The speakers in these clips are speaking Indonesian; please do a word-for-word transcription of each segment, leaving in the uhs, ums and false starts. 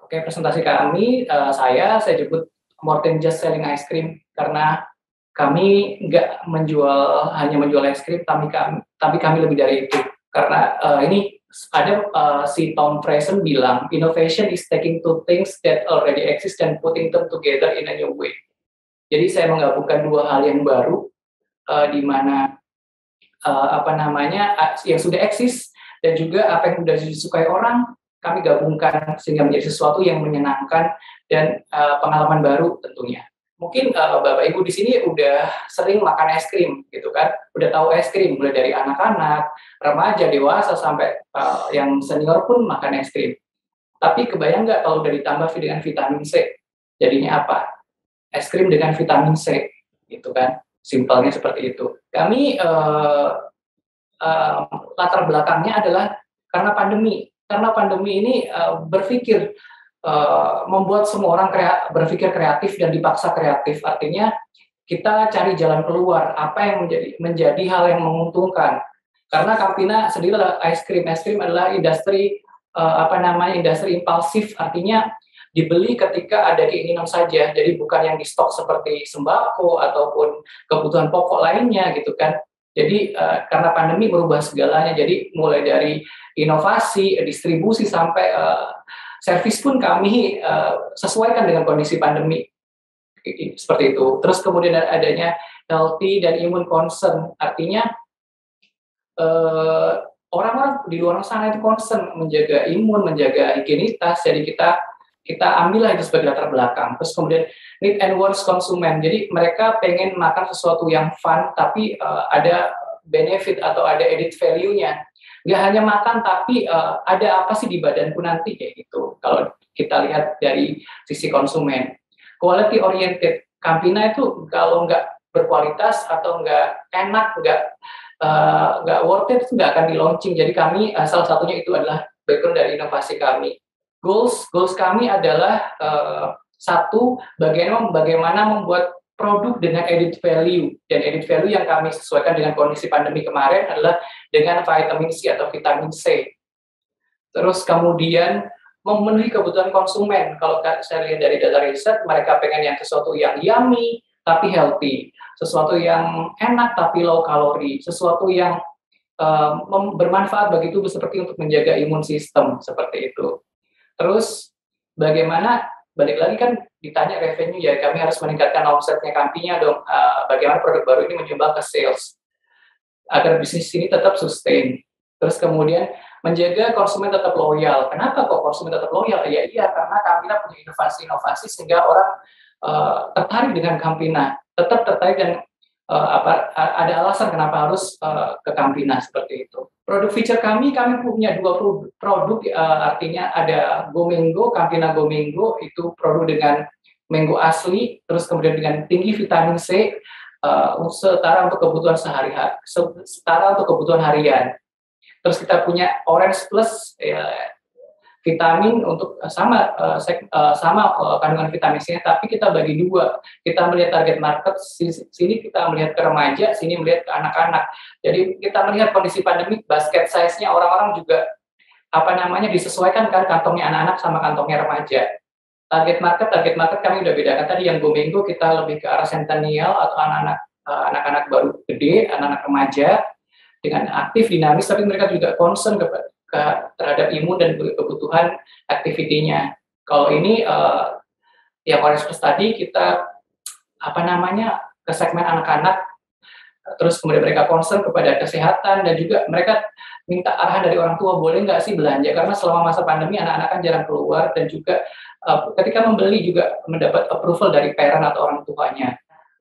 Oke, presentasi kami, eee, saya saya jemput more than just selling ice cream, karena kami nggak menjual hanya menjual es krim, tapi kam tapi kami lebih dari itu. Karena, eee, ini ada, eee, si Tom Friesen bilang, "Innovation is taking two things that already exist and putting them together in a new way." Jadi saya menggabungkan dua hal yang baru, eee, di mana, eee, apa namanya, a yang sudah eksis dan juga apa yang sudah disukai orang, kami gabungkan sehingga menjadi sesuatu yang menyenangkan dan, eee, pengalaman baru tentunya. Mungkin, eee, Bapak Ibu di sini udah sering makan es krim gitu kan, udah tahu es krim, mulai dari anak-anak, remaja, dewasa, sampai, eee, yang senior pun makan es krim. Tapi kebayang nggak kalau udah ditambah dengan vitamin C, jadinya apa? Es krim dengan vitamin C, gitu kan, simpelnya seperti itu. Kami, eee eee, latar belakangnya adalah karena pandemi. Karena pandemi ini, eee, berpikir, eee, membuat semua orang krea berpikir kreatif dan dipaksa kreatif. Artinya kita cari jalan keluar, apa yang menjadi menjadi hal yang menguntungkan. Karena Campina sendiri adalah es krim. Es krim adalah industri, eee, apa namanya, industri impulsif, artinya dibeli ketika ada keinginan saja. Jadi bukan yang di stok seperti sembako ataupun kebutuhan pokok lainnya gitu kan. Jadi, eee, karena pandemi merubah segalanya, jadi mulai dari inovasi, distribusi, sampai, eee, servis pun kami, eee, sesuaikan dengan kondisi pandemi. I i seperti itu. Terus kemudian a adanya healthy dan immune concern, artinya, eee, orang-orang di luar sana itu concern menjaga imun, menjaga higienitas, jadi kita kita ambillah itu sebagai latar belakang. Terus kemudian need and wants konsumen, jadi mereka pengen makan sesuatu yang fun, tapi, eee, ada benefit atau ada added value-nya. Nggak hanya makan, tapi, eee, ada apa sih di badanku nanti, kayak gitu, kalau kita lihat dari sisi konsumen. Quality oriented, Campina itu kalau nggak berkualitas atau nggak enak, nggak, eee, nggak worth it, itu nggak akan di-launching. Jadi kami, eee, salah satunya itu adalah background dari inovasi kami. Goals goals kami adalah, eee, satu, bagaimana bagaimana membuat produk dengan added value, dan added value yang kami sesuaikan dengan kondisi pandemi kemarin adalah dengan vitamin C atau vitamin C. Terus kemudian memenuhi kebutuhan konsumen. Kalau ka saya lihat dari data riset, mereka pengen yang sesuatu yang yummy tapi healthy, sesuatu yang enak tapi low kalori, sesuatu yang, eee, mem bermanfaat bagi tubuh seperti untuk menjaga imun sistem, seperti itu. Terus bagaimana balik lagi kan ditanya revenue ya, kami harus meningkatkan omsetnya Campina dong, eee, bagaimana produk baru ini menyumbang ke sales, agar bisnis ini tetap sustain. Terus kemudian menjaga konsumen tetap loyal. Kenapa kok konsumen tetap loyal? Ya iya, karena Campina punya inovasi-inovasi sehingga orang, eee, tertarik dengan Campina, tetap tertarik dan, eee, apa, a ada alasan kenapa harus, eee, ke Campina, seperti itu. Produk feature kami, kami punya dua produ produk, eee, artinya ada Go Mango, Campina Go Mango, itu produk dengan mango asli, terus kemudian dengan tinggi vitamin C, eee, setara untuk kebutuhan sehari-ha se setara untuk kebutuhan harian. Terus kita punya Orange Plus, ya vitamin untuk eee, sama, eee, sek eee, sama, eee, kandungan vitamin C-nya, tapi kita bagi dua. Kita melihat target market, sis sini kita melihat ke remaja, sini melihat ke anak-anak. Jadi kita melihat kondisi pandemi, basket size-nya orang-orang juga, apa namanya, disesuaikan kan kantongnya anak-anak sama kantongnya remaja. Target market target market kami udah bedakan tadi, yang Go Mango kita lebih ke arah centennial atau anak-anak, eee, anak-anak baru gede, anak-anak remaja, dengan aktif, dinamis, tapi mereka juga concern kepa ke terhadap imun dan ke kebutuhan activity-nya. Kalau ini, eee, yang Orange Plus tadi kita, apa namanya, ke segmen anak-anak, terus kemudian mereka concern kepada kesehatan dan juga mereka minta arahan dari orang tua, boleh nggak sih belanja, karena selama masa pandemi anak-anak kan jarang keluar dan juga, eee, ketika membeli juga mendapat approval dari parent atau orang tuanya.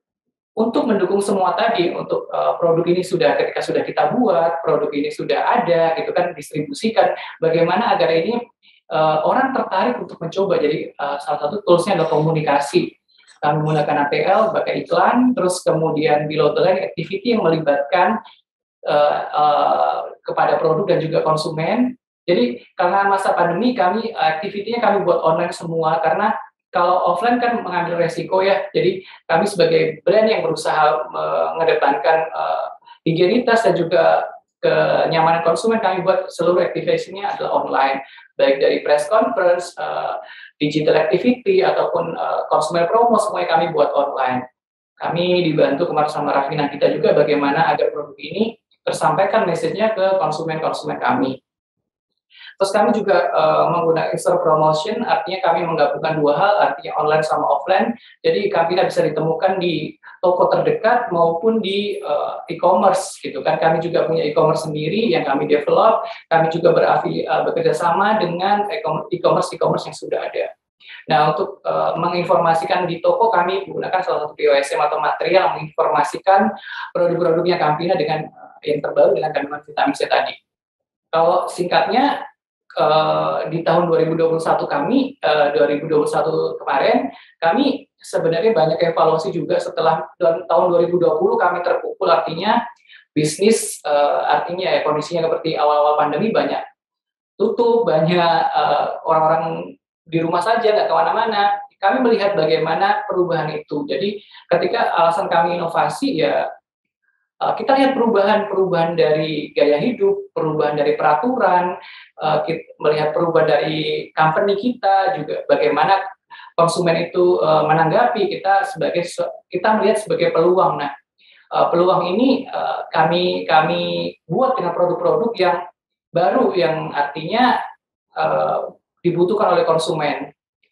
Untuk mendukung semua tadi, untuk, eee, produk ini sudah ketika sudah kita buat, produk ini sudah ada gitu kan, distribusikan, bagaimana agar ini, eee, orang tertarik untuk mencoba. Jadi, eee, salah satu tools-nya adalah komunikasi. Kami menggunakan A T L, pakai iklan, terus kemudian below the line activity yang melibatkan, eee eee, kepada produk dan juga konsumen. Jadi karena masa pandemi kami, activity-nya kami buat online semua, karena kalau offline kan mengambil resiko ya. Jadi kami sebagai brand yang berusaha mengedepankan, eee, higienitas dan juga kenyamanan konsumen, kami buat seluruh activation-nya adalah online. baik dari press conference, uh, digital activity, ataupun uh, consumer promo, semuanya kami buat online. Kami dibantu kemarin sama Rafina kita juga bagaimana agar produk ini tersampaikan message-nya ke konsumen-konsumen kami. Terus kami juga uh, menggunakan in-store promotion, artinya kami menggabungkan dua hal, artinya online sama offline. Jadi kami bisa ditemukan di toko terdekat maupun di uh, e-commerce gitu kan. Kami juga punya e-commerce sendiri yang kami develop. Kami juga berafili uh, bekerja sama dengan e-commerce e-commerce yang sudah ada. Nah, untuk uh, menginformasikan di toko, kami menggunakan salah satu P O S M atau material menginformasikan produk-produknya Campina dengan uh, yang terbaru dengan kandungan vitamin C tadi. Kalau singkatnya, uh, di tahun dua ribu dua puluh satu kami, uh, dua ribu dua puluh satu kemarin, kami sebenarnya banyak evaluasi juga setelah tahun dua ribu dua puluh kami terpukul, artinya bisnis, uh, artinya ya kondisinya seperti awal-awal pandemi banyak tutup, banyak uh, orang-orang di rumah saja, nggak kemana-mana. Kami melihat bagaimana perubahan itu. Jadi ketika alasan kami inovasi, ya uh, kita lihat perubahan-perubahan dari gaya hidup, perubahan dari peraturan, uh, kita melihat perubahan dari company kita, juga bagaimana konsumen itu uh, menanggapi kita sebagai kita melihat sebagai peluang. Nah, uh, peluang ini uh, kami kami buat dengan produk-produk yang baru, yang artinya uh, dibutuhkan oleh konsumen.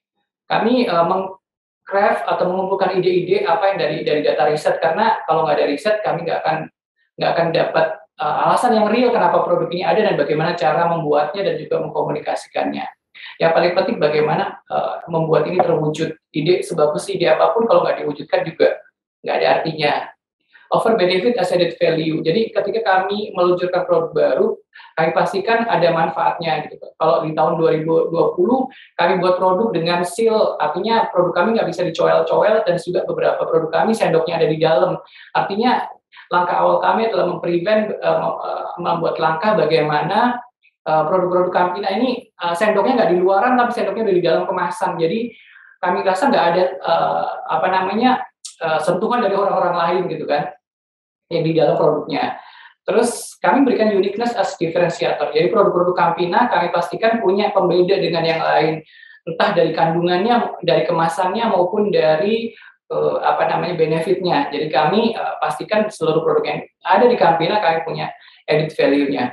Kami uh, meng-craft atau mengumpulkan ide-ide apa yang dari dari data riset, karena kalau nggak ada riset kami nggak akan nggak akan dapat uh, alasan yang real kenapa produk ini ada dan bagaimana cara membuatnya dan juga mengkomunikasikannya. Yang paling penting bagaimana uh, membuat ini terwujud. Ide sebagus ide apapun kalau nggak diwujudkan juga nggak ada artinya. Over benefit as added value. Jadi ketika kami meluncurkan produk baru, kami pastikan ada manfaatnya gitu. Kalau di tahun dua ribu dua puluh kami buat produk dengan seal, artinya produk kami nggak bisa dicoel-coel, dan juga beberapa produk kami sendoknya ada di dalam. Artinya langkah awal kami adalah memprevent, uh, membuat langkah bagaimana uh, produk-produk Campina ini uh, sendoknya nggak di luaran, tapi sendoknya ada di dalam kemasan. Jadi kami rasa nggak ada uh, apa namanya uh, sentuhan dari orang-orang lain gitu kan, yang di dalam produknya. Terus kami berikan uniqueness as differentiator. Jadi produk-produk Campina kami pastikan punya pembeda dengan yang lain, entah dari kandungannya, dari kemasannya, maupun dari uh, apa namanya benefitnya. Jadi kami uh, pastikan seluruh produk yang ada di Campina kami punya added value-nya,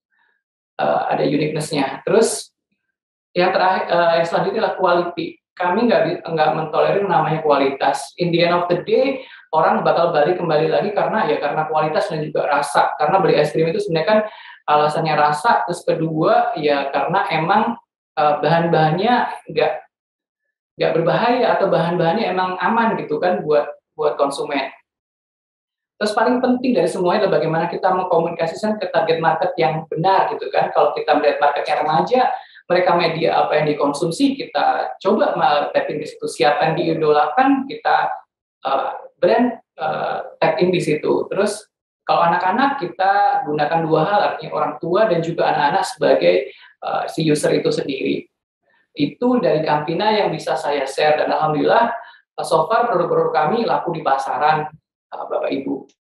uh, ada uniqueness-nya. Terus yang terakhir, uh, yang selanjutnya adalah quality. Kami nggak nggak mentolerir namanya kualitas. In the end of the day, orang bakal balik kembali lagi karena ya karena kualitas dan juga rasa. Karena beli es krim itu sebenarnya kan alasannya rasa. Terus kedua ya karena emang uh, bahan-bahannya nggak nggak berbahaya atau bahan-bahannya emang aman gitu kan buat buat konsumen. Terus paling penting dari semuanya adalah bagaimana kita mengkomunikasikan ke target market yang benar gitu kan. Kalau kita melihat marketnya remaja, mereka media apa yang dikonsumsi, kita coba tapping di situ. Siapa yang diidolakan, kita uh, brand uh, tag in di situ. Terus kalau anak-anak, kita gunakan dua hal, artinya orang tua dan juga anak-anak sebagai uh, si user itu sendiri. Itu dari Campina yang bisa saya share, dan alhamdulillah uh, so far produk-produk kami laku di pasaran, uh, Bapak Ibu.